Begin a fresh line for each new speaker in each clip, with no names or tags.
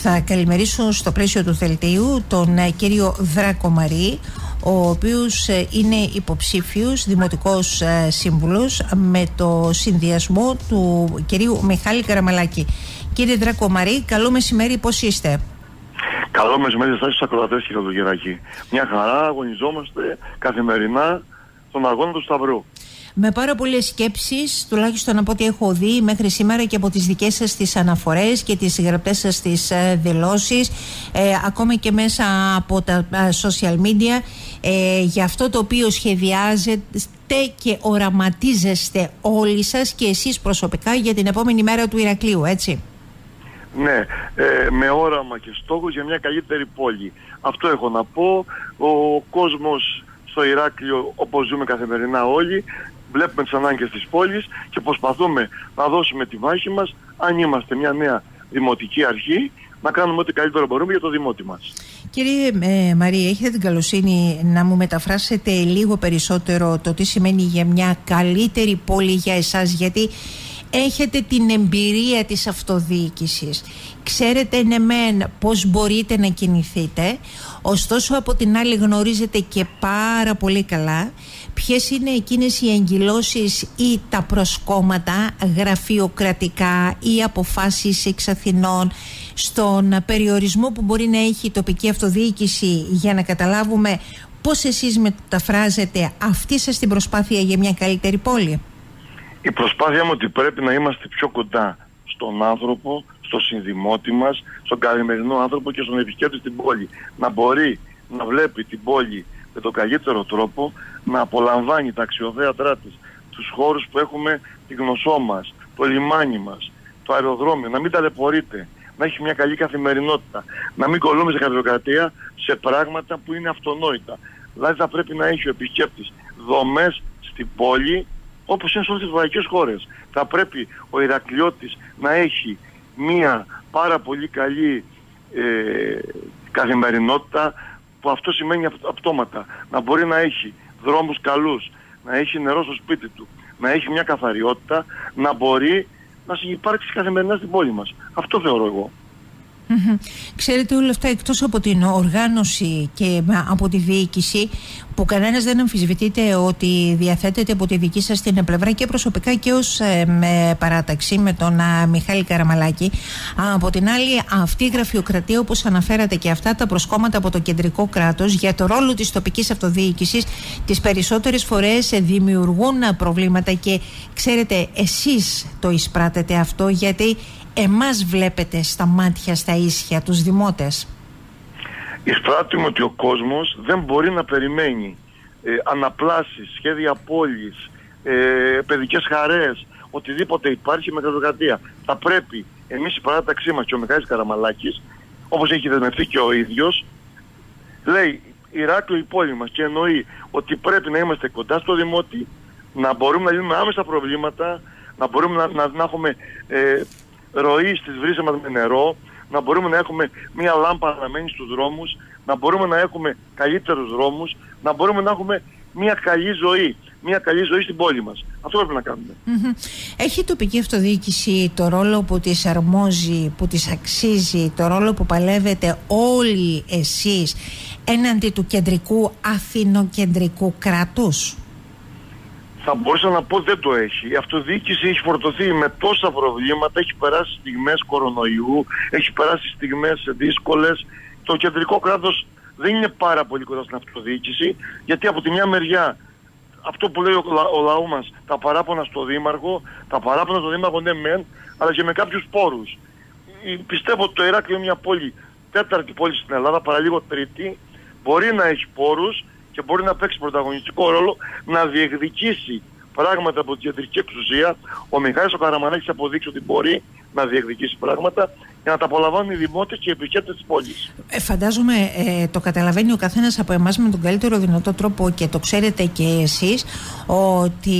Θα καλημερίσω στο πλαίσιο του δελτίου τον κύριο Δρακομαρή, ο οποίος είναι υποψήφιος δημοτικός σύμβουλος με το συνδυασμό του κυρίου Μιχάλη Καραμαλάκη. Κύριε Δρακομαρή, καλό μεσημέρι, πώς είστε?
Καλό μεσημέρι στους ακροατές, κύριε Λογεράκη. Μια χαρά, αγωνιζόμαστε καθημερινά στον αγώνα του Σταυρού.
Με πάρα πολλές σκέψεις, τουλάχιστον από ό,τι έχω δει μέχρι σήμερα και από τις δικές σας τις αναφορές και τις γραπτές σας τις δηλώσεις, ακόμα και μέσα από τα social media, για αυτό το οποίο σχεδιάζετε και οραματίζεστε όλοι σας και εσείς προσωπικά για την επόμενη μέρα του Ηρακλείου, έτσι?
Ναι, με όραμα και στόχους για μια καλύτερη πόλη. Αυτό έχω να πω. Ο κόσμος στο Ηράκλειο, όπως ζούμε καθημερινά όλοι, βλέπουμε τις ανάγκες της πόλης και προσπαθούμε να δώσουμε τη μάχη μας, αν είμαστε μια νέα δημοτική αρχή, να κάνουμε ό,τι καλύτερο μπορούμε για το δημότη μας.
Κύριε Μαρή, έχετε την καλοσύνη να μου μεταφράσετε λίγο περισσότερο το τι σημαίνει για μια καλύτερη πόλη για εσάς, γιατί έχετε την εμπειρία της αυτοδιοίκησης. Ξέρετε ναι μεν πώς μπορείτε να κινηθείτε, ωστόσο από την άλλη γνωρίζετε και πάρα πολύ καλά ποιες είναι εκείνες οι εγκυλώσεις ή τα προσκόμματα γραφειοκρατικά ή αποφάσεις εξ Αθηνών στον περιορισμό που μπορεί να έχει η τοπική αυτοδιοίκηση, για να καταλάβουμε πώς εσείς μεταφράζετε αυτή σας την προσπάθεια για μια καλύτερη πόλη.
Η προσπάθεια μου ότι πρέπει να είμαστε πιο κοντά στον άνθρωπο, στο συνδημότη μας, στον καθημερινό άνθρωπο και στον επισκέπτη στην πόλη. Να μπορεί να βλέπει την πόλη με τον καλύτερο τρόπο, να απολαμβάνει τα αξιοθέατρά της, τους χώρους που έχουμε, τη γνωσό μας, το λιμάνι μας, το αεροδρόμιο, να μην ταλαιπωρείται, να έχει μια καλή καθημερινότητα, να μην κολλούμε σε γραφειοκρατία, σε πράγματα που είναι αυτονόητα. Δηλαδή θα πρέπει να έχει ο επισκέπτης δομές στην πόλη, όπως είναι σε όλες τις ευρωπαϊκές χώρες. Θα πρέπει ο Ηρακλειώτης να έχει μία πάρα πολύ καλή καθημερινότητα, που αυτό σημαίνει αυτόματα να μπορεί να έχει δρόμους καλούς, να έχει νερό στο σπίτι του, να έχει μια καθαριότητα, να μπορεί να συνυπάρξει καθημερινά στην πόλη μας. Αυτό θεωρώ εγώ.
Ξέρετε, όλα αυτά εκτός από την οργάνωση και από τη διοίκηση, που κανένας δεν αμφισβητείται ότι διαθέτεται από τη δική σας την πλευρά και προσωπικά και ως παράταξη με τον Μιχάλη Καραμαλάκη, από την άλλη αυτή η γραφειοκρατία, όπως αναφέρατε, και αυτά τα προσκόμματα από το κεντρικό κράτος για το ρόλο της τοπικής αυτοδιοίκησης, τις περισσότερες φορές δημιουργούν προβλήματα. Και ξέρετε, εσείς το εισπράτετε αυτό, γιατί εμάς βλέπετε στα μάτια, στα ίσια, τους δημότες.
Εισπράττουμε ότι ο κόσμος δεν μπορεί να περιμένει αναπλάσεις, σχέδια πόλης, παιδικές χαρές, οτιδήποτε υπάρχει με γραφειοκρατία. Θα πρέπει εμείς η παράταξή μας και ο Μιχάλης Καραμαλάκης, όπως έχει δεσμευτεί και ο ίδιος, λέει Ηράκλειο η πόλη μας, και εννοεί ότι πρέπει να είμαστε κοντά στο δημότη, να μπορούμε να λύνουμε άμεσα προβλήματα, να μπορούμε να έχουμε ροή στις βρύσες μας με νερό, να μπορούμε να έχουμε μία λάμπα να μένει στους δρόμους, να μπορούμε να έχουμε καλύτερους δρόμους, να μπορούμε να έχουμε μία καλή ζωή. Μία καλή ζωή στην πόλη μας. Αυτό πρέπει να κάνουμε.
Έχει η τοπική αυτοδιοίκηση το ρόλο που της αρμόζει, που της αξίζει, το ρόλο που παλεύετε όλοι εσείς έναντι του κεντρικού αθηνοκεντρικού κράτους?
Θα μπορούσα να πω δεν το έχει. Η αυτοδιοίκηση έχει φορτωθεί με τόσα προβλήματα, έχει περάσει στιγμές κορονοϊού, έχει περάσει στιγμές δύσκολες. Το κεντρικό κράτος δεν είναι πάρα πολύ κοντά στην αυτοδιοίκηση, γιατί από τη μια μεριά αυτό που λέει ο λαό μας, τα παράπονα στο Δήμαρχο, ναι μεν, αλλά και με κάποιους πόρους. Πιστεύω ότι το Ηράκλειο είναι μια πόλη, τέταρτη πόλη στην Ελλάδα, παραλίγο τρίτη, μπορεί να έχει πόρους και μπορεί να παίξει πρωταγωνιστικό ρόλο, να διεκδικήσει πράγματα από την κεντρική εξουσία. Ο Μιχάλης ο Καραμαλάκης αποδείξει ότι μπορεί να διεκδικήσει πράγματα για να τα απολαμβάνουν οι δημότες και οι επισκέπτες της πόλης.
Φαντάζομαι το καταλαβαίνει ο καθένας από εμάς με τον καλύτερο δυνατό τρόπο, και το ξέρετε και εσείς, ότι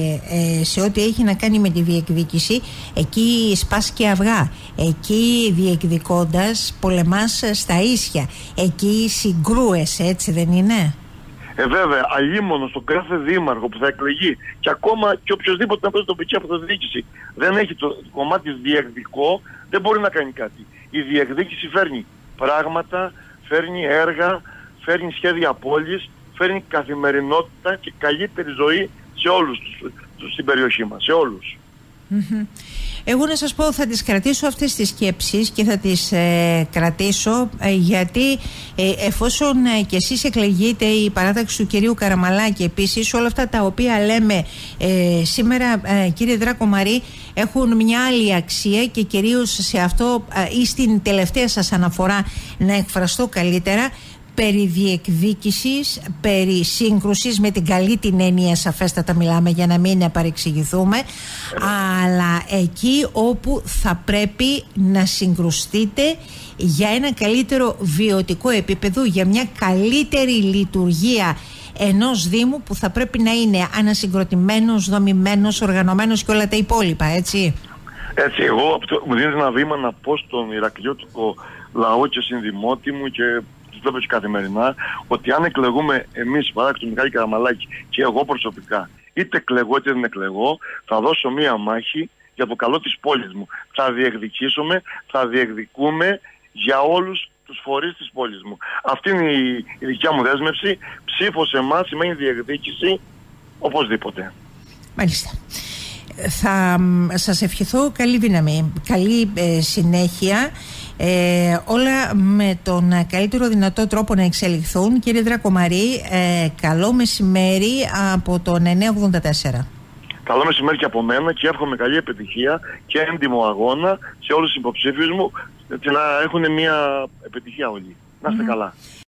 σε ό,τι έχει να κάνει με τη διεκδίκηση, εκεί σπάς και αυγά. Εκεί διεκδικώντας πολεμάς στα ίσια. Εκεί συγκρούεσαι, έτσι δεν είναι?
Βέβαια, αλίμονο στον κάθε δήμαρχο που θα εκλεγεί, και ακόμα και οποιοδήποτε να παίζει τοπική αυτοδιοίκηση, δεν έχει το κομμάτι διεκδικό, δεν μπορεί να κάνει κάτι. Η διεκδίκηση φέρνει πράγματα, φέρνει έργα, φέρνει σχέδια πόλης, φέρνει καθημερινότητα και καλύτερη ζωή σε όλους στην περιοχή μας, σε όλους.
Εγώ να σας πω, θα τις κρατήσω αυτές τις σκέψεις και θα τις κρατήσω γιατί εφόσον και εσείς εκλεγείτε, η παράταξη του κυρίου Καραμαλάκη επίσης, όλα αυτά τα οποία λέμε σήμερα, κύριε Δράκο Μαρή, έχουν μια άλλη αξία και κυρίως σε αυτό ή στην τελευταία σας αναφορά να εκφραστώ καλύτερα, περί διεκδίκησης, περί σύγκρουσης, με την καλή την έννοια σαφέστατα μιλάμε για να μην παρεξηγηθούμε, αλλά εκεί όπου θα πρέπει να συγκρουστείτε για ένα καλύτερο βιωτικό επίπεδο, για μια καλύτερη λειτουργία ενός Δήμου που θα πρέπει να είναι ανασυγκροτημένος, δομημένος, οργανωμένος και όλα τα υπόλοιπα, έτσι.
Έτσι, εγώ μου δίνει ένα βήμα να πω στον Ηρακλειώτικο λαό και συνδημότη μου και βλέπω και καθημερινά, ότι αν εκλεγούμε εμείς, παράδειγμα του Μιχάλη Καραμαλάκη και εγώ προσωπικά, είτε εκλεγώ είτε δεν εκλεγώ, θα δώσω μία μάχη για το καλό της πόλης μου. Θα διεκδικήσουμε, θα διεκδικούμε για όλους τους φορείς της πόλης μου. Αυτή είναι η δικιά μου δέσμευση. Ψήφο σε εμάς σημαίνει διεκδίκηση οπωσδήποτε.
Μάλιστα. Θα σας ευχηθώ καλή δύναμη, καλή συνέχεια, όλα με τον καλύτερο δυνατό τρόπο να εξελιχθούν. Κύριε Δράκο Μαρή, καλό μεσημέρι από τον 984.
Καλό μεσημέρι και από μένα και εύχομαι καλή επιτυχία και έντιμο αγώνα σε όλους τους υποψήφιους μου και να έχουν μια επιτυχία όλοι. Να είστε καλά.